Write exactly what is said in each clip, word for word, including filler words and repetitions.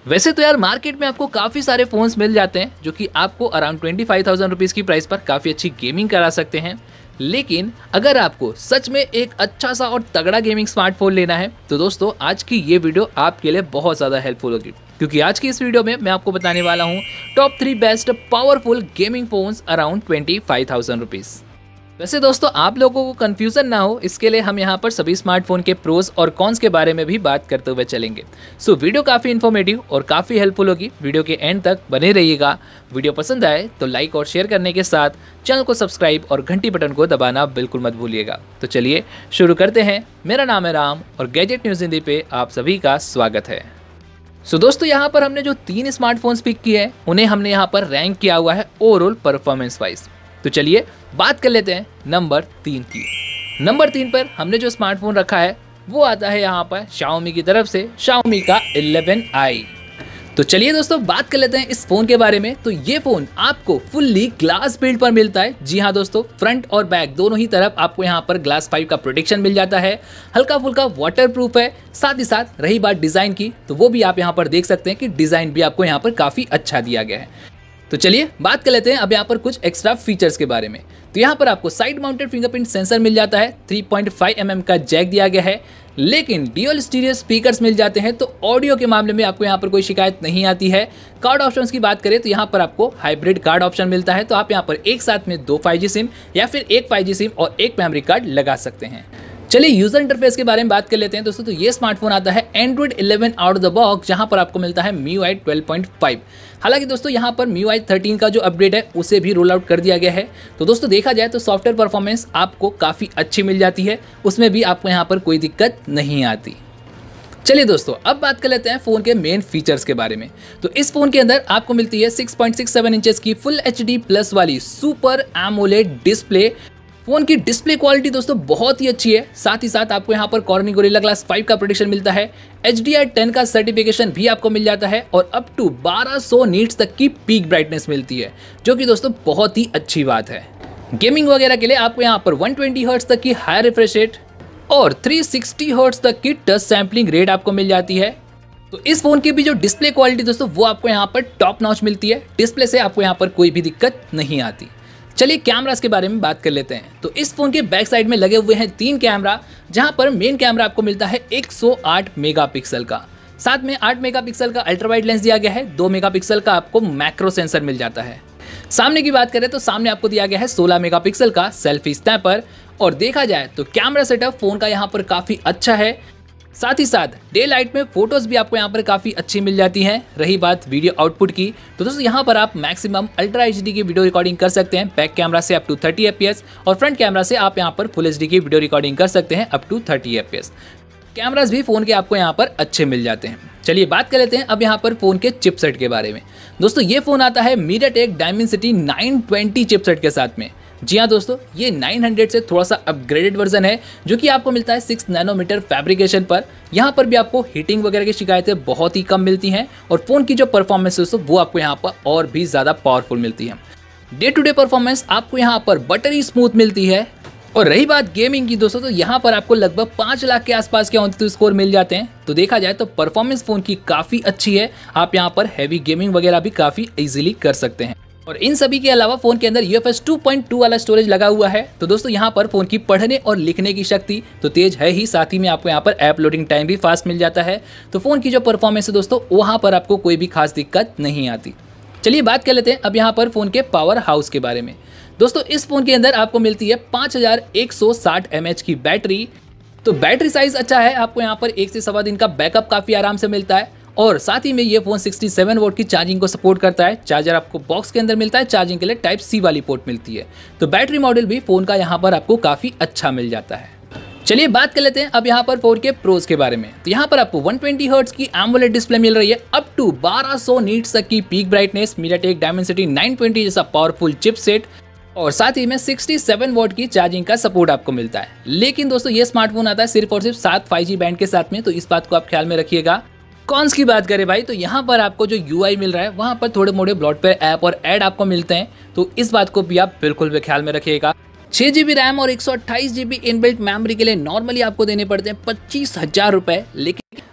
वैसे तो यार मार्केट में आपको काफ़ी सारे फ़ोन्स मिल जाते हैं जो कि आपको around twenty five thousand rupees की प्राइस पर काफ़ी अच्छी गेमिंग करा सकते हैं। लेकिन अगर आपको सच में एक अच्छा सा और तगड़ा गेमिंग स्मार्टफोन लेना है तो दोस्तों आज की ये वीडियो आपके लिए बहुत ज़्यादा हेल्पफुल होगी, क्योंकि आज की इस वीडियो में मैं आपको बताने वाला हूँ top three best powerful gaming phones around twenty five thousand rupees. वैसे दोस्तों आप लोगों को कंफ्यूजन ना हो, इसके लिए हम यहाँ पर सभी स्मार्टफोन के प्रोस और कॉन्स के बारे में भी बात करते हुए चलेंगे। सो वीडियो काफ़ी इन्फॉर्मेटिव और काफ़ी हेल्पफुल होगी, वीडियो के एंड तक बने रहिएगा। वीडियो पसंद आए तो लाइक और शेयर करने के साथ चैनल को सब्सक्राइब और घंटी बटन को दबाना बिल्कुल मत भूलिएगा। तो चलिए शुरू करते हैं। मेरा नाम है राम और गैजेट न्यूज़ हिंदी पे आप सभी का स्वागत है। सो so, दोस्तों यहाँ पर हमने जो तीन स्मार्टफोन्स पिक किए हैं उन्हें हमने यहाँ पर रैंक किया हुआ है ओवरऑल परफॉर्मेंस वाइज। तो चलिए बात कर लेते हैं नंबर तीन की। नंबर तीन पर हमने जो स्मार्टफोन रखा है वो आता है यहाँ पर Xiaomi की तरफ से Xiaomi का इलेवन आई। तो चलिए दोस्तों बात कर लेते हैं इस फोन के बारे में। तो ये फोन आपको फुल्ली ग्लास बिल्ड पर मिलता है। जी हाँ दोस्तों, फ्रंट और बैक दोनों ही तरफ आपको यहाँ पर ग्लास फाइव का प्रोटेक्शन मिल जाता है। हल्का फुल्का वाटर प्रूफ है। साथ ही साथ रही बात डिजाइन की तो वो भी आप यहाँ पर देख सकते हैं कि डिजाइन भी आपको यहाँ पर काफी अच्छा दिया गया है। तो चलिए बात कर लेते हैं अब यहाँ पर कुछ एक्स्ट्रा फीचर्स के बारे में। तो यहाँ पर आपको साइड माउंटेड फिंगरप्रिंट सेंसर मिल जाता है, three point five M M का जैक दिया गया है, लेकिन ड्यूअल स्टीरियो स्पीकर्स मिल जाते हैं। तो ऑडियो के मामले में आपको यहाँ पर कोई शिकायत नहीं आती है। कार्ड ऑप्शंस की बात करें तो यहाँ पर आपको हाइब्रिड कार्ड ऑप्शन मिलता है। तो आप यहाँ पर एक साथ में दो फाइव जी सिम या फिर एक फाइव जी सिम और एक मेमोरी कार्ड लगा सकते हैं। चलिए यूजर इंटरफेस के बारे में बात कर लेते हैं दोस्तों। तो ये स्मार्टफोन आता है Android eleven out of the box, जहां पर आपको मिलता है M I U I twelve point five. हालांकि दोस्तों यहाँ पर M I U I thirteen का जो अपडेट है उसे भी रोल आउट कर दिया गया है। तो दोस्तों देखा जाए तो सॉफ्टवेयर परफॉर्मेंस आपको काफ़ी अच्छी मिल जाती है, उसमें भी आपको यहाँ पर कोई दिक्कत नहीं आती। चलिए दोस्तों अब बात कर लेते हैं फ़ोन के मेन फीचर्स के बारे में। तो इस फोन के अंदर आपको मिलती है six point six seven inches की फुल एच डी प्लस वाली सुपर एमोलेड डिस्प्ले। फोन की डिस्प्ले क्वालिटी दोस्तों बहुत ही अच्छी है। साथ ही साथ आपको यहाँ पर कॉर्निंग गोरिल्ला ग्लास फाइव का प्रोटेक्शन मिलता है। एच डी आर टेन का सर्टिफिकेशन भी आपको मिल जाता है और अप टू बारह सौ नीट्स तक की पीक ब्राइटनेस मिलती है, जो कि दोस्तों बहुत ही अच्छी बात है। गेमिंग वगैरह के लिए आपको यहाँ पर वन ट्वेंटी हर्ट्ज तक की हाई रिफ्रेश रेट और थ्री सिक्सटी हर्ट्ज तक की टच सैम्पलिंग रेट आपको मिल जाती है। तो इस फोन की भी जो डिस्प्ले क्वालिटी दोस्तों वो आपको यहाँ पर टॉप नॉच मिलती है। डिस्प्ले से आपको यहाँ पर कोई भी दिक्कत नहीं आती। चलिए कैमरास के बारे में बात कर लेते हैं। तो इस फोन के बैक साइड में लगे हुए हैं तीन कैमरा, जहां पर मेन कैमरा आपको मिलता है एक सौ आठ मेगापिक्सल का। साथ में आठ मेगापिक्सल का अल्ट्रा वाइड लेंस दिया गया है, दो मेगापिक्सल का आपको मैक्रो सेंसर मिल जाता है। सामने की बात करें तो सामने आपको दिया गया है सोलह मेगापिक्सल का सेल्फी स्नैपर। और देखा जाए तो कैमरा सेटअप फोन का यहाँ पर काफी अच्छा है। साथ ही साथ डे लाइट में फोटोज भी आपको यहाँ पर काफ़ी अच्छी मिल जाती हैं। रही बात वीडियो आउटपुट की तो दोस्तों यहाँ पर आप मैक्सिमम अल्ट्रा एच डी की वीडियो रिकॉर्डिंग कर सकते हैं बैक कैमरा से up to thirty F P S और फ्रंट कैमरा से आप यहाँ पर फुल एच डी की वीडियो रिकॉर्डिंग कर सकते हैं up to thirty F P S. Cameras भी फ़ोन के आपको यहाँ पर अच्छे मिल जाते हैं। चलिए बात कर लेते हैं अब यहाँ पर फ़ोन के चिपसेट के बारे में। दोस्तों ये फ़ोन आता है MediaTek Dimensity nine twenty chipset के साथ में। जी हाँ दोस्तों, ये नाइन हंड्रेड से थोड़ा सा अपग्रेडेड वर्जन है, जो कि आपको मिलता है सिक्स नैनोमीटर फैब्रिकेशन पर। यहाँ पर भी आपको हीटिंग वगैरह की शिकायतें बहुत ही कम मिलती हैं और फ़ोन की जो परफॉर्मेंस है वो आपको यहाँ पर और भी ज़्यादा पावरफुल मिलती है। डे टू डे परफॉर्मेंस आपको यहाँ पर बटरी स्मूथ मिलती है। और रही बात गेमिंग की दोस्तों, तो यहाँ पर आपको लगभग पाँच लाख के आसपास के ऑन स्कोर मिल जाते हैं। तो देखा जाए तो परफॉर्मेंस फ़ोन की काफ़ी अच्छी है। आप यहाँ पर हैवी गेमिंग वगैरह भी काफ़ी ईजिली कर सकते हैं। और इन सभी के अलावा फोन के अंदर U F S two point two वाला स्टोरेज लगा हुआ है। तो दोस्तों यहाँ पर फोन की पढ़ने और लिखने की शक्ति तो तेज है ही, साथ ही में आपको यहाँ पर ऐप लोडिंग टाइम भी फास्ट मिल जाता है। तो फोन की जो परफॉर्मेंस है दोस्तों वहाँ पर आपको कोई भी खास दिक्कत नहीं आती। चलिए बात कर लेते हैं अब यहाँ पर फोन के पावर हाउस के बारे में। दोस्तों इस फोन के अंदर आपको मिलती है पाँच हजार एक सौ साठ एम एच की बैटरी। तो बैटरी साइज अच्छा है, आपको यहाँ पर एक से सवा दिन का बैकअप काफ़ी आराम से मिलता है। और साथ ही में ये फोन सिक्सटी सेवन वोल्ट की चार्जिंग को सपोर्ट करता है। चार्जर आपको बॉक्स के अंदर मिलता है, चार्जिंग के लिए टाइप सी वाली पोर्ट मिलती है। तो बैटरी मॉडल भी फोन का यहाँ पर आपको काफ़ी अच्छा मिल जाता है। चलिए बात कर लेते हैं अब यहाँ पर फोन के प्रोज के बारे में। तो यहाँ पर आपको वन ट्वेंटी हर्ट्ज की एमोलेड डिस्प्ले मिल रही है, अप टू बारह सौ नीट्स तक की peak brightness, MediaTek Dimensity nine twenty जैसा पावरफुल चिपसेट और साथ ही में सिक्सटी सेवन वॉट की चार्जिंग का सपोर्ट आपको मिलता है। लेकिन दोस्तों ये स्मार्टफोन आता है सिर्फ और सिर्फ सात फाइव जी बैंड के साथ में, तो इस बात को आप ख्याल में रखिएगा। कॉन्स की बात करें भाई तो यहाँ पर आपको जो यू आई मिल रहा है वहाँ पर थोड़े मोड़े ब्रॉडबैंड ऐप और ऐड आपको मिलते हैं, तो इस बात को भी आप बिल्कुल भी ख्याल में रखिएगा। छह जी बी रैम और एक सौ अट्ठाईस जी बी इनबिल्ट मेमोरी के लिए नॉर्मली आपको देने पड़ते हैं पच्चीस हजार रुपए, लेकिन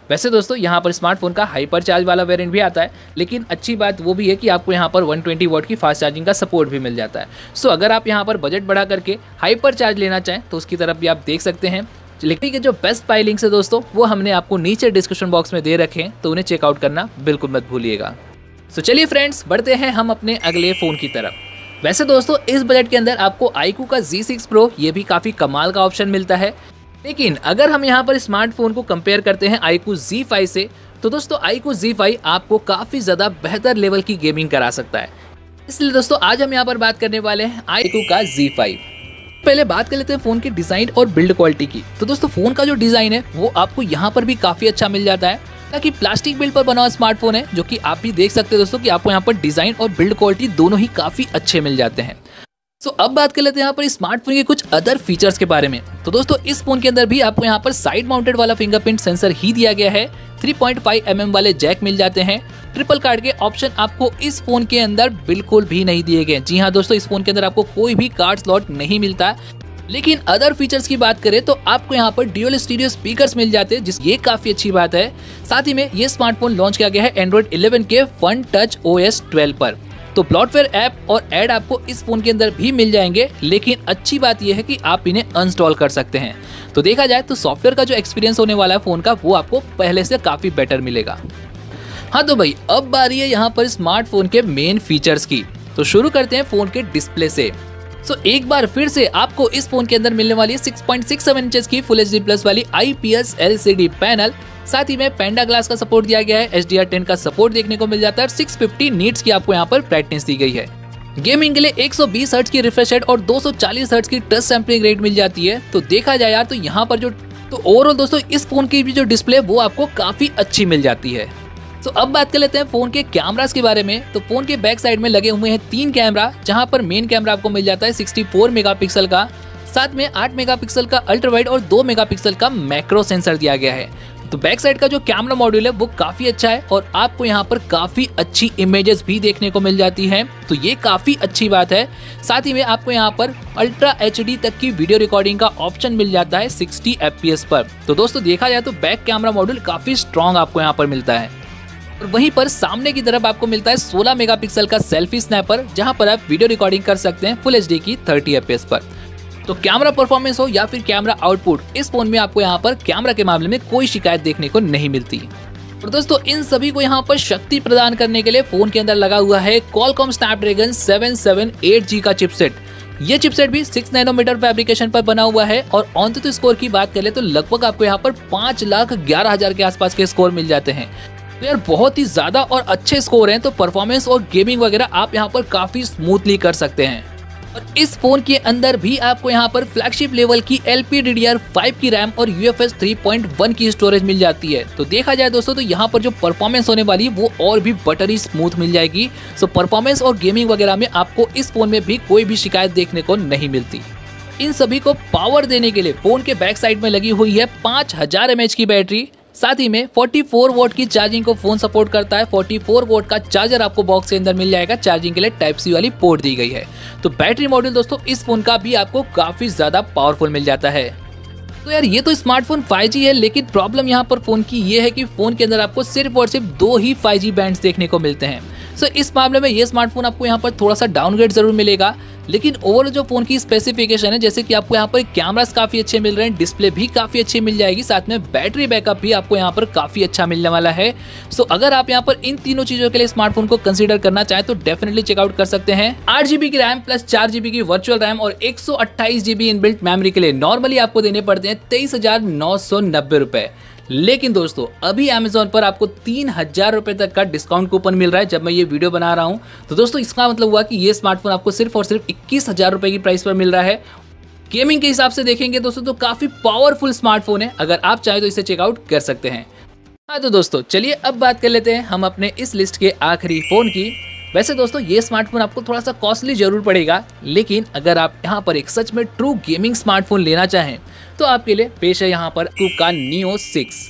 वैसे दोस्तों यहाँ पर स्मार्टफोन का हाइपर चार्ज वाला वेरिएंट भी आता है, लेकिन अच्छी बात वो भी है कि आपको यहाँ पर वन ट्वेंटी वॉट की फास्ट चार्जिंग का सपोर्ट भी मिल जाता है। सो अगर आप यहाँ पर बजट बढ़ा करके हाइपर चार्ज लेना चाहें तो उसकी तरफ भी आप देख सकते हैं। लेकिन के जो बेस्ट बाय लिंक्स है दोस्तों वो हमने आपको नीचे डिस्क्रिप्शन बॉक्स में दे रखे हैं, तो उन्हें चेकआउट करना बिल्कुल मत भूलिएगा। सो चलिए फ्रेंड्स, बढ़ते हैं हम अपने अगले फ़ोन की तरफ। वैसे दोस्तों इस बजट के अंदर आपको आईक्यू का ज़ी सिक्स प्रो ये भी काफ़ी कमाल का ऑप्शन मिलता है, लेकिन अगर हम यहाँ पर स्मार्टफोन को कंपेयर करते हैं आईक्यू ज़ी फाइव से, तो दोस्तों आईक्यू ज़ी फाइव आपको काफ़ी ज़्यादा बेहतर लेवल की गेमिंग करा सकता है। इसलिए दोस्तों आज हम यहाँ पर बात करने वाले हैं आईक्यू का ज़ी फाइव। पहले बात कर लेते हैं फ़ोन की डिज़ाइन और बिल्ड क्वालिटी की। तो दोस्तों फ़ोन का जो डिज़ाइन है वो आपको यहाँ पर भी काफ़ी अच्छा मिल जाता है, ताकि प्लास्टिक बिल्ड पर बना हुआ स्मार्टफोन है, जो कि आप भी देख सकते हैं दोस्तों कि आपको यहाँ पर डिज़ाइन और बिल्ड क्वालिटी दोनों ही काफ़ी अच्छे मिल जाते हैं। तो अब बात कर लेते हैं यहाँ पर स्मार्टफोन के कुछ अदर फीचर्स के बारे में। तो दोस्तों इस फोन के अंदर भी आपको यहाँ पर साइड माउंटेड वाला फिंगरप्रिंट सेंसर ही दिया गया है। Three point five M M वाले जैक मिल जाते हैं। ट्रिपल कार्ड के ऑप्शन आपको इस फोन के अंदर बिल्कुल भी नहीं दिए गए। जी हाँ दोस्तों, इस फोन के अंदर आपको कोई भी कार्ड स्लॉट नहीं मिलता। लेकिन अदर फीचर्स की बात करें तो आपको यहाँ पर ड्यूअल स्टीरियो स्पीकर्स मिल जाते हैं, जिस ये काफी अच्छी बात है। साथ ही में ये स्मार्टफोन लॉन्च किया गया है एंड्रॉइड इलेवन के Fun Touch O S twelve पर। तो ब्लॉटवेयर ऐप और ऐड आपको इस फोन के अंदर भी मिल जाएंगे, लेकिन अच्छी बात यह है कि आप इन्हें अनस्टॉल कर सकते हैं। तो देखा जाए तो सॉफ्टवेयर का जो एक्सपीरियंस होने वाला है फोन का, वो आपको पहले से काफी बेटर मिलेगा। हाँ तो भाई, अब बारी है यहाँ पर स्मार्टफोन के मेन फीचर्स की। तो शुरू करते हैं फोन के डिस्प्ले से। सो so, एक बार फिर से आपको इस फोन के अंदर मिलने वाली six point six seven inches की फुल एच डी प्लस वाली I P S L C D panel, साथ ही में पेंडा ग्लास का सपोर्ट दिया गया है, एच डी आर टेन का सपोर्ट देखने को मिल जाता है और सिक्स फिफ्टी नीट्स की आपको यहाँ पर ब्राइटनेस दी गई है। गेमिंग के लिए एक सौ बीस हर्ट्ज की रिफ्रेश रेट और दो सौ चालीस हर्ट्ज की टच सैंपलिंग रेट मिल जाती है। तो देखा जाए यार तो यहाँ पर जो तो ओवरऑल दोस्तों इस फोन की भी जो डिस्प्ले वो आपको काफी अच्छी मिल जाती है। तो अब बात कर लेते हैं फोन के कैमरास के बारे में। तो फोन के बैक साइड में लगे हुए हैं तीन कैमरा, जहां पर मेन कैमरा आपको मिल जाता है सिक्सटी फोर मेगापिक्सल का, साथ में आठ मेगापिक्सल का अल्ट्रा वाइड और दो मेगापिक्सल का मैक्रो सेंसर दिया गया है। तो बैक साइड का जो कैमरा मॉड्यूल है वो काफी अच्छा है और आपको यहाँ पर काफी अच्छी इमेजेस भी देखने को मिल जाती हैं, तो ये काफी अच्छी बात है। साथ ही में आपको यहाँ पर अल्ट्रा एच डी तक की वीडियो रिकॉर्डिंग का ऑप्शन मिल जाता है सिक्सटी एफ पी एस पर। तो दोस्तों देखा जाए तो बैक कैमरा मॉड्यूल काफी स्ट्रॉन्ग आपको यहाँ पर मिलता है। और वहीं पर सामने की तरफ आपको मिलता है सोलह मेगापिक्सल का सेल्फी स्नैपर, जहां पर आप वीडियो रिकॉर्डिंग कर सकते हैं फुल एच डी की थर्टी एफ पी एस पर। तो कैमरा परफॉर्मेंस हो या फिर कैमरा आउटपुट, इस फोन में आपको यहाँ पर कैमरा के मामले में कोई शिकायत देखने को नहीं मिलती। और दोस्तों इन सभी को यहाँ पर शक्ति प्रदान करने के लिए फोन के अंदर लगा हुआ है Qualcomm Snapdragon seven seven eight G का चिपसेट। ये चिपसेट भी सिक्स नैनोमीटर फैब्रिकेशन पर बना हुआ है और ऑनटू स्कोर की बात करें तो लगभग आपको यहाँ पर पांच लाख ग्यारह हजार के आसपास के स्कोर मिल जाते हैं। तो यार बहुत ही ज्यादा और अच्छे स्कोर हैं, तो परफॉर्मेंस और गेमिंग वगैरह आप यहाँ पर काफी स्मूथली कर सकते हैं। और इस फोन के अंदर भी आपको यहाँ पर फ्लैगशिप लेवल की L P D D R five की रैम और U F S three point one की स्टोरेज मिल जाती है। तो देखा जाए दोस्तों तो यहाँ पर जो परफॉर्मेंस होने वाली है वो और भी बटरी स्मूथ मिल जाएगी। सो परफॉर्मेंस और गेमिंग वगैरह में आपको इस फोन में भी कोई भी शिकायत देखने को नहीं मिलती। इन सभी को पावर देने के लिए फोन के बैक साइड में लगी हुई है पांच हजार एम एच की बैटरी, साथ ही में चौवालीस वोल्ट की चार्जिंग को फोन सपोर्ट करता है। चौवालीस वोल्ट का चार्जर आपको बॉक्स के अंदर मिल जाएगा, चार्जिंग के लिए टाइप सी वाली पोर्ट दी गई है। तो बैटरी मॉड्यूल दोस्तों इस फोन का भी आपको काफी ज्यादा पावरफुल मिल जाता है। तो यार ये तो स्मार्टफोन फाइव जी है, लेकिन प्रॉब्लम यहाँ पर फोन की ये है कि फोन के अंदर आपको सिर्फ और सिर्फ दो ही फाइव जी बैंड्स देखने को मिलते हैं। सो इस मामले में ये स्मार्टफोन आपको यहाँ पर थोड़ा सा डाउनग्रेड जरूर मिलेगा, लेकिन ओवरऑल जो फोन की स्पेसिफिकेशन है, जैसे कि आपको यहाँ पर कैमरास काफी अच्छे मिल रहे हैं, डिस्प्ले भी काफी अच्छी मिल जाएगी, साथ में बैटरी बैकअप भी आपको यहाँ पर काफी अच्छा मिलने वाला है। सो अगर आप यहाँ पर इन तीनों चीजों के लिए स्मार्टफोन को कंसीडर करना चाहें तो डेफिनेटली चेकआउट कर सकते हैं। आठ जीबी की रैम प्लस चार जीबी की वर्चुअल रैम और एक सौ अट्ठाईस जीबी इनबिल्ट मेमोरी के लिए नॉर्मली आपको देने पड़ते हैं तेईस हजार नौ सौ नब्बे रुपए। लेकिन दोस्तों अभी Amazon पर आपको तीन हजार रुपए तक का डिस्काउंट कूपन मिल रहा है जब मैं ये वीडियो बना रहा हूं। तो दोस्तों इसका मतलब हुआ कि ये स्मार्टफोन आपको सिर्फ और सिर्फ इक्कीस हजार रुपए की प्राइस पर मिल रहा है। गेमिंग के हिसाब से देखेंगे दोस्तों तो काफी पावरफुल स्मार्टफोन है, अगर आप चाहें तो इसे चेकआउट कर सकते हैं। हाँ तो दोस्तों चलिए अब बात कर लेते हैं हम अपने इस लिस्ट के आखिरी फोन की। वैसे दोस्तों ये स्मार्टफोन आपको थोड़ा सा कॉस्टली जरूर पड़ेगा, लेकिन अगर आप यहाँ पर एक सच में ट्रू गेमिंग स्मार्टफोन लेना चाहें तो आपके लिए पेश है यहाँ पर Oppo का Neo सिक्स।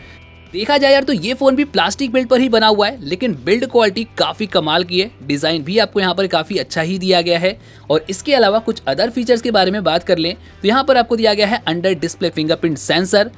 देखा जाए यार तो ये फोन भी प्लास्टिक बिल्ड पर ही बना हुआ है, लेकिन बिल्ड क्वालिटी काफी कमाल की है। डिजाइन भी आपको यहाँ पर काफी अच्छा ही दिया गया है। और इसके अलावा कुछ अदर फीचर्स के बारे में बात कर लें तो यहाँ पर आपको दिया गया है अंडर डिस्प्ले फिंगरप्रिंट सेंसर,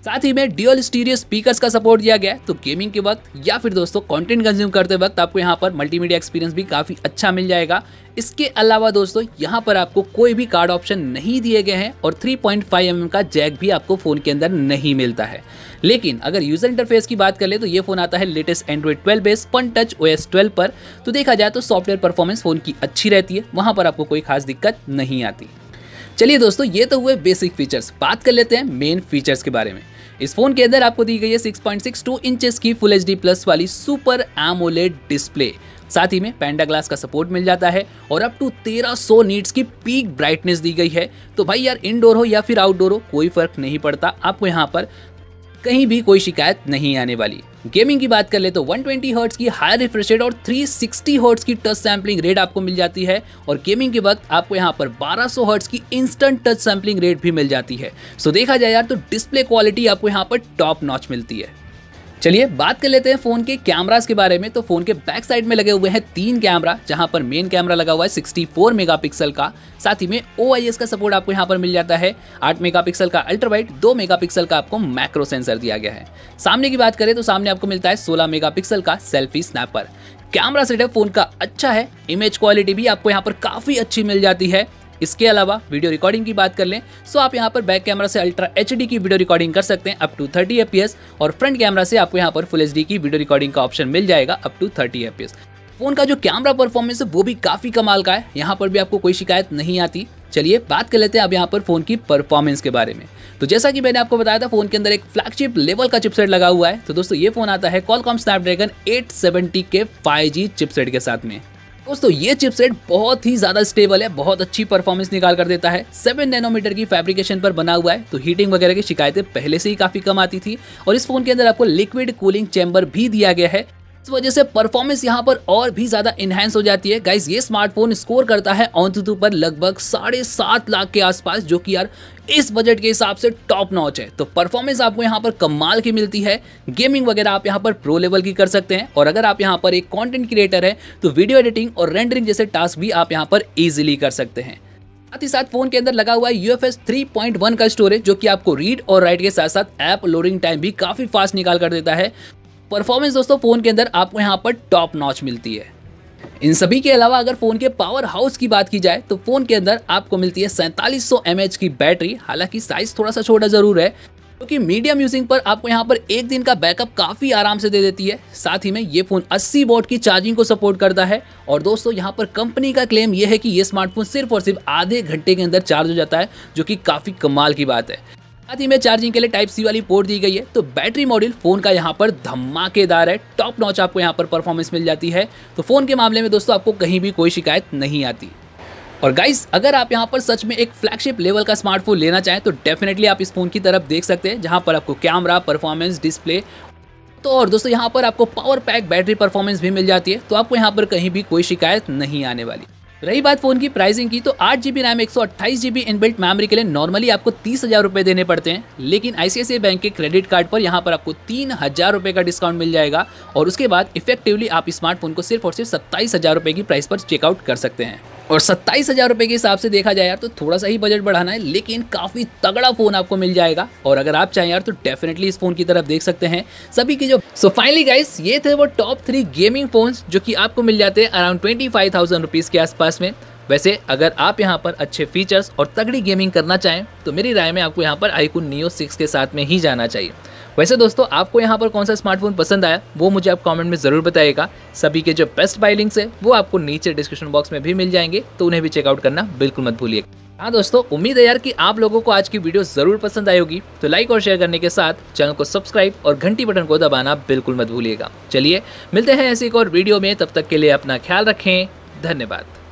साथ ही में ड्यूअल स्टीरियो स्पीकर्स का सपोर्ट दिया गया है, तो गेमिंग के वक्त या फिर दोस्तों कंटेंट कंज्यूम करते वक्त आपको यहाँ पर मल्टीमीडिया एक्सपीरियंस भी काफ़ी अच्छा मिल जाएगा। इसके अलावा दोस्तों यहाँ पर आपको कोई भी कार्ड ऑप्शन नहीं दिए गए हैं और three point five M M का जैक भी आपको फ़ोन के अंदर नहीं मिलता है। लेकिन अगर यूज़र इंटरफेस की बात कर ले तो ये फ़ोन आता है latest Android twelve base Fun Touch O S twelve पर। तो देखा जाए तो सॉफ्टवेयर परफॉर्मेंस फ़ोन की अच्छी रहती है, वहाँ पर आपको कोई खास दिक्कत नहीं आती। चलिए दोस्तों, ये तो हुए बेसिक फीचर्स। बात कर लेते हैं मेन फीचर्स के बारे में। इस फोन के अंदर आपको दी गई है six point six two inches की फुल एच डी प्लस वाली सुपर एमोलेड डिस्प्ले। साथ ही में पैंडा ग्लास का सपोर्ट मिल जाता है और अप टू तेरह सौ नीट्स की पीक ब्राइटनेस दी गई है। तो भाई यार, इंडोर हो या फिर आउटडोर हो कोई फर्क नहीं पड़ता, आपको यहाँ पर कहीं भी कोई शिकायत नहीं आने वाली। गेमिंग की बात कर ले तो वन ट्वेंटी हर्ट्ज की हाई रिफ्रेश रेट और थ्री सिक्सटी हर्ट्ज की टच सैम्पलिंग रेट आपको मिल जाती है और गेमिंग के वक्त आपको यहाँ पर बारह सौ हर्ट्ज की इंस्टेंट टच सैम्पलिंग रेट भी मिल जाती है। सो देखा जाए यार तो डिस्प्ले क्वालिटी आपको यहाँ पर टॉप नॉच मिलती है। चलिए बात कर लेते हैं फ़ोन के कैमरास के बारे में। तो फ़ोन के बैक साइड में लगे हुए हैं तीन कैमरा, जहां पर मेन कैमरा लगा हुआ है सिक्सटी फोर मेगापिक्सल का। साथ ही में ओ आई एस का सपोर्ट आपको यहां पर मिल जाता है। आठ मेगापिक्सल का अल्ट्रा वाइड, दो मेगापिक्सल का आपको मैक्रो सेंसर दिया गया है। सामने की बात करें तो सामने आपको मिलता है सोलह मेगापिक्सल का selfie snapper. Camera setup phone का अच्छा है, इमेज क्वालिटी भी आपको यहाँ पर काफ़ी अच्छी मिल जाती है। इसके अलावा वीडियो रिकॉर्डिंग की बात कर लें तो आप यहाँ पर बैक कैमरा से अल्ट्रा एच डी की वीडियो रिकॉर्डिंग कर सकते हैं up to thirty F P S और फ्रंट कैमरा से आपको यहाँ पर फुल एच डी की वीडियो रिकॉर्डिंग का ऑप्शन मिल जाएगा up to thirty F P S. Phone का जो कैमरा परफॉर्मेंस है वो भी काफ़ी कमाल का है, यहाँ पर भी आपको कोई शिकायत नहीं आती। चलिए बात कर लेते हैं अब यहाँ पर फ़ोन की परफॉर्मेंस के बारे में। तो जैसा कि मैंने आपको बताया था, फ़ोन के अंदर एक फ्लैगशिप लेवल का चिपसेट लगा हुआ है। तो दोस्तों ये फ़ोन आता है क्वालकॉम स्नैपड्रैगन एट सेवेंटी के फाइव जी चिपसेट के साथ में। दोस्तों ये चिपसेट बहुत ही ज़्यादा स्टेबल है, बहुत अच्छी परफॉर्मेंस निकाल कर देता है। सेवन नैनोमीटर की फैब्रिकेशन पर बना हुआ है, तो हीटिंग वगैरह की शिकायतें पहले से ही काफ़ी कम आती थी और इस फोन के अंदर आपको लिक्विड कूलिंग चैम्बर भी दिया गया है। इस वजह से परफॉर्मेंस यहाँ पर और भी ज़्यादा इन्हेंस हो जाती है। गाइस ये स्मार्टफोन स्कोर करता है ऑनटूटू पर लगभग साढ़े सात लाख के आसपास, जो कि यार इस बजट के हिसाब से टॉप नॉच है। तो परफॉर्मेंस आपको यहाँ पर कमाल की मिलती है। गेमिंग वगैरह आप यहाँ पर प्रो लेवल की कर सकते हैं और अगर आप यहाँ पर एक कंटेंट क्रिएटर है तो वीडियो एडिटिंग और रेंडरिंग जैसे टास्क भी आप यहाँ पर ईजिली कर सकते हैं। साथ ही साथ फोन के अंदर लगा हुआ है U F S three point one का स्टोरेज, जो कि आपको रीड और राइट के साथ साथ ऐप लोडिंग टाइम भी काफ़ी फास्ट निकाल कर देता है। परफॉर्मेंस दोस्तों फोन के अंदर आपको यहाँ पर टॉप नॉच मिलती है। इन सभी के अलावा अगर फोन के पावर हाउस की बात की जाए तो फोन के अंदर आपको मिलती है सैंतालीस सौ एम एच की बैटरी। हालांकि साइज थोड़ा सा छोटा जरूर है, क्योंकि तो मीडियम यूजिंग पर आपको यहाँ पर एक दिन का बैकअप काफ़ी आराम से दे देती है। साथ ही में ये फ़ोन अस्सी वॉट की चार्जिंग को सपोर्ट करता है और दोस्तों यहाँ पर कंपनी का क्लेम ये है कि ये स्मार्टफोन सिर्फ और सिर्फ आधे घंटे के अंदर चार्ज हो जाता है, जो कि काफ़ी कमाल की बात है। साथ ही में चार्जिंग के लिए टाइप सी वाली पोर्ट दी गई है। तो बैटरी मॉड्यूल फोन का यहाँ पर धमाकेदार है, टॉप नॉच आपको यहाँ पर परफॉर्मेंस मिल जाती है। तो फोन के मामले में दोस्तों आपको कहीं भी कोई शिकायत नहीं आती। और गाइस अगर आप यहाँ पर सच में एक फ्लैगशिप लेवल का स्मार्टफोन लेना चाहें तो डेफिनेटली आप इस फोन की तरफ देख सकते हैं, जहाँ पर आपको कैमरा, परफॉर्मेंस, डिस्प्ले तो और दोस्तों यहाँ पर आपको पावर पैक बैटरी परफॉर्मेंस भी मिल जाती है। तो आपको यहाँ पर कहीं भी कोई शिकायत नहीं आने वाली। रही बात फोन की प्राइसिंग की, तो आठ जीबी रैम एक सौ अट्ठाईस जीबी इनबिल्ट मेमोरी के लिए नॉर्मली आपको तीस हजार रुपये देने पड़ते हैं, लेकिन I C I C I bank के क्रेडिट कार्ड पर यहाँ पर आपको तीन हजार रुपये का डिस्काउंट मिल जाएगा और उसके बाद इफेक्टिवली आप स्मार्टफोन को सिर्फ और सिर्फ सत्ताईस हजार रुपये की प्राइस पर चेकआउट कर सकते हैं। और सत्ताईस हजार रुपये के हिसाब से देखा जाए यार तो थोड़ा सा ही बजट बढ़ाना है, लेकिन काफ़ी तगड़ा फ़ोन आपको मिल जाएगा। और अगर आप चाहें यार तो डेफिनेटली इस फ़ोन की तरफ देख सकते हैं सभी की जो। सो फाइनली गाइस ये थे वो टॉप थ्री गेमिंग फोन्स जो कि आपको मिल जाते हैं around twenty five thousand rupees के आसपास में। वैसे अगर आप यहाँ पर अच्छे फीचर्स और तगड़ी गेमिंग करना चाहें तो मेरी राय में आपको यहाँ पर आईक्यून नियो सिक्स के साथ में ही जाना चाहिए। वैसे दोस्तों आपको यहाँ पर कौन सा स्मार्टफोन पसंद आया वो मुझे आप कमेंट में ज़रूर बताइएगा। सभी के जो बेस्ट बाय लिंक्स है वो आपको नीचे डिस्क्रिप्शन बॉक्स में भी मिल जाएंगे, तो उन्हें भी चेकआउट करना बिल्कुल मत भूलिएगा। हाँ दोस्तों, उम्मीद है यार कि आप लोगों को आज की वीडियो ज़रूर पसंद आई होगी। तो लाइक और शेयर करने के साथ चैनल को सब्सक्राइब और घंटी बटन को दबाना बिल्कुल मत भूलिएगा। चलिए मिलते हैं ऐसी एक और वीडियो में, तब तक के लिए अपना ख्याल रखें। धन्यवाद।